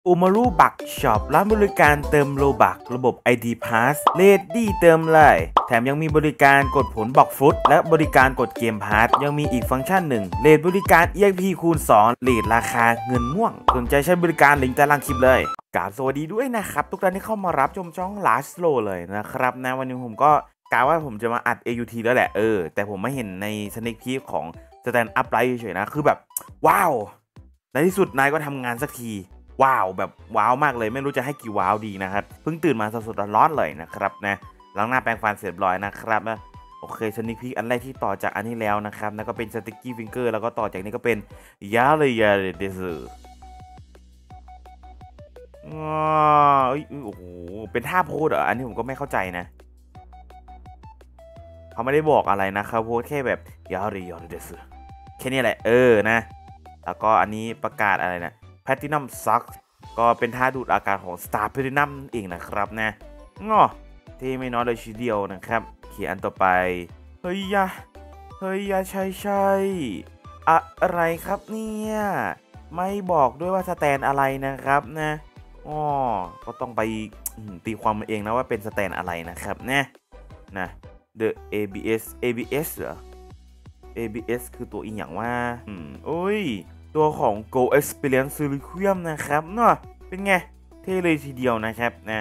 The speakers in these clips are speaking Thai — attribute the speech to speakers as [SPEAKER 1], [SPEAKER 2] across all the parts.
[SPEAKER 1] อุมารุบักช็อปร้านบริการเติมโลบักระบบ ID Pass เลดดี้เติมเลยแถมยังมีบริการกดผลบอกฟุตและบริการกดเกมพาร์ทยังมีอีกฟังก์ชันหนึ่งเลดบริการ EXP คูณ2เลดราคาเงินม่วงสนใจใช้บริการลิงก์ใต้ล่างคลิปเลยกราบสวัสดีด้วยนะครับทุกท่านที่เข้ามารับชมช่อง Last Slow เลยนะครับนะวันนี้ผมก็กะว่าผมจะมาอัด AUT แล้วแหละแต่ผมไม่เห็นในสเน็กพีของสแตนด์อัพไลท์เฉยๆนะคือแบบว้าวในที่สุดนายก็ทำงานสักทีว้าวแบบว้าวมากเลยไม่รู้จะให้กี่ว้าวดีนะครับเพิ่งตื่นมาสดๆร้อนๆเลยนะครับนะล้างหน้าแปรงฟันเสร็จเรียบร้อยนะครับนะโอเคสนิคพีอันแรกที่ต่อจากอันนี้แล้วนะครับนั่นก็เป็นสติ๊กกี้ฟิงเกอร์แล้วก็ต่อจากนี้ก็เป็นยาเลยยาเลยเดซโอ้โหเป็นท่าโพสเหรออันนี้ผมก็ไม่เข้าใจนะเขาไม่ได้บอกอะไรนะครับโพสแค่แบบยาเลยยาเลยเดซแค่นี้แหละนะแล้วก็อันนี้ประกาศอะไรนะPlatinum Suck ก็เป็นท่าดูดอากาศของ Star Platinum เองนะครับนะเท่ไม่น้อยเลยทีเดียวนะครับเขียนอันต่อไปเฮ้ยยะใช่อะไรครับเนี่ยไม่บอกด้วยว่าสแตนอะไรนะครับนะก็ต้องไปตีความเองนะว่าเป็นสแตนอะไรนะครับนะ The ABS เหรอ ABS คือตัวอีกอย่างว่าตัวของ Go Experience Requiem นะครับเนาะเป็นไงเท่เลยทีเดียวนะครับนะ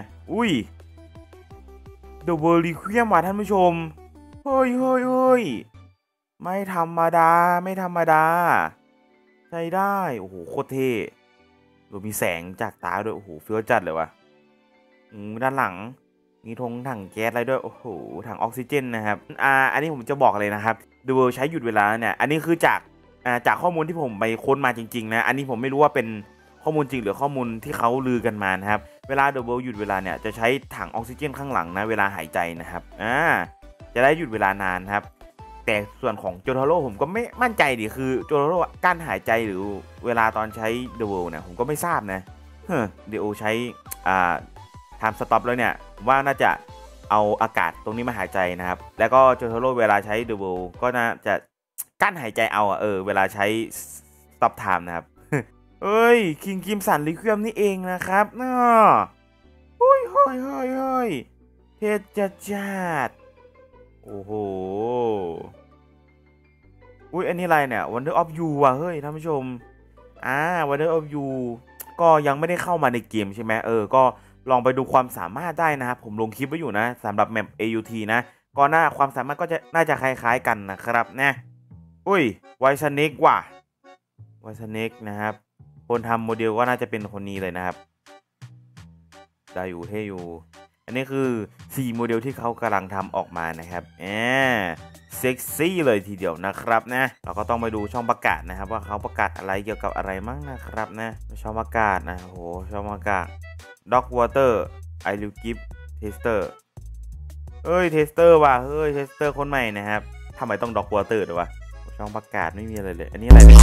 [SPEAKER 1] The World Requiem ว่ะท่านผู้ชมเฮ้ยไม่ธรรมดาใช้ได้โอ้โหโคตรเท่ดูมีแสงจากตาด้วยโอ้โหเฟี้ยวจัดเลยว่ะด้านหลังมีถังแก๊สอะไรด้วยโอ้โหถังออกซิเจนนะครับอันนี้ผมจะบอกเลยนะครับ The World ใช้หยุดเวลาเนี่ยอันนี้คือจากข้อมูลที่ผมไปค้นมาจริงๆนะอันนี้ผมไม่รู้ว่าเป็นข้อมูลจริงหรือข้อมูลที่เขาลือกันมานะครับเวลา The World หยุดเวลาเนี่ยจะใช้ถังออกซิเจนข้างหลังนะเวลาหายใจนะครับจะได้หยุดเวลานานครับแต่ส่วนของโจโทโร่ผมก็ไม่มั่นใจดิคือโจโทโร่กั้นหายใจหรือเวลาตอนใช้ The World เนี่ยผมก็ไม่ทราบนะเดี๋ยวใช้time stop แล้วเนี่ยว่าน่าจะเอาอากาศตรงนี้มาหายใจนะครับแล้วก็โจโทโร่เวลาใช้ The World ก็น่าจะกั้นหายใจเอาเวลาใช้ stop time นะครับคิงคิมสันลิควิมนี่เองนะครับเนาะเฮ้ยเทจัดโอ้โหอันนี้อะไรเนี่ย Wonder of You ว่ะเฮ้ยท่านผู้ชมWonder of You ก็ยังไม่ได้เข้ามาในเกมใช่ไหมก็ลองไปดูความสามารถได้นะครับผมลงคลิปไว้อยู่นะสำหรับแมป AUT นะก็ความสามารถก็จะน่าจะคล้ายๆกันนะครับนะไวสเน็กว่ะไวสเน็กนะครับคนทำโมเดลก็น่าจะเป็นคนนี้เลยนะครับได้อยู่เท่อยู่อันนี้คือ4โมเดลที่เขากำลังทำออกมานะครับเซ็กซี่เลยทีเดียวนะครับนะเราก็ต้องไปดูช่องประกาศนะครับว่าเขาประกาศอะไรเกี่ยวกับอะไรมั่งนะครับนะช่องประกาศนะโหช่องประกาศ Dog Water I will give tester เทสเตอร์ว่ะเทสเตอร์คนใหม่นะครับทำไมต้อง Dog Water ด้วยวะช่องประกาศไม่มีอะไรเลยอันนี้อะไรเนี่ย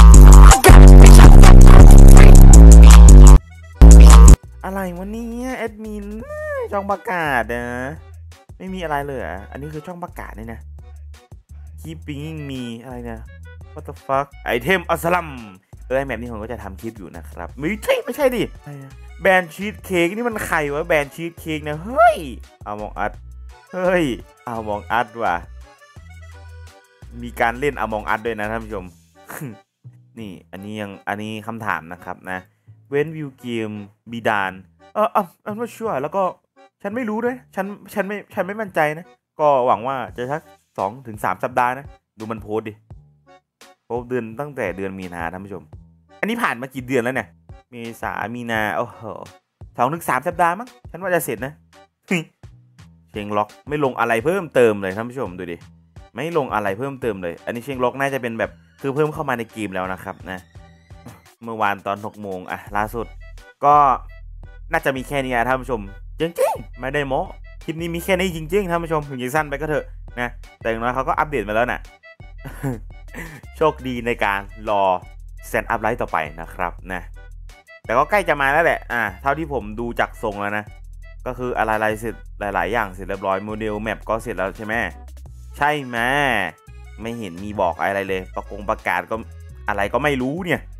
[SPEAKER 1] อะไรวะเนี่ยแอดมินช่องประกาศนะไม่มีอะไรเลยอันนี้คือช่องประกาศนี่นะ Keeping me อะไรเนี่ย What the fuck ไอเทมอัสลัมแบบนี้ผมก็จะทำคลิปอยู่นะครับไม่ใช่ดิแบรนด์ชีสเค้กนี่มันใครวะแบรนด์ชีสเค้กนะเฮ้ยเอามองอัดเอามองอัดว่ะมีการเล่นอมองอัดด้วยนะท่านผู้ชม นี่อันนี้คำถามนะครับนะ When will game be done I'm not sure แล้วก็ฉันไม่รู้ด้วยฉันไม่มั่นใจนะก็หวังว่าจะสัก 2-3 สัปดาห์นะดูมันโพสดิโพสเดือนตั้งแต่เดือนมีนาท่านผู้ชมอันนี้ผ่านมากี่เดือนแล้วเนี่ยเมษามีนาโอ้โห 2-3 สัปดาห์มั้งฉันว่าจะเสร็จนะ เชงล็อกไม่ลงอะไรเพิ่มเติมเลยท่านผู้ชมดูดิไม่ลงอะไรเพิ่มเติมเลยอันนี้เชงล็อกน่าจะเป็นแบบคือเพิ่มเข้ามาในเกมแล้วนะครับนะเมื่อวานตอน 6 โมงล่าสุดก็น่าจะมีแค่นี้ท่านผู้ชมจริงๆไม่ได้โม้คลิปนี้มีแค่นี้จริงๆท่านผู้ชมถึงจะสั้นไปก็เถอะนะแต่อย่างน้อยเขาก็อัปเดตมาแล้วน่ะ โชคดีในการรอแซนด์อัพไลท์ต่อไปนะครับนะแต่ก็ใกล้จะมาแล้วแหละเท่าที่ผมดูจากทรงแล้วนะก็คืออะไรเสร็จหลายๆอย่างเสร็จเรียบร้อยโมเดลแมปก็เสร็จแล้วใช่ไหมใช่ไหมไม่เห็นมีบอกอะไรเลยประกาศก็อะไรก็ไม่รู้เนี่ย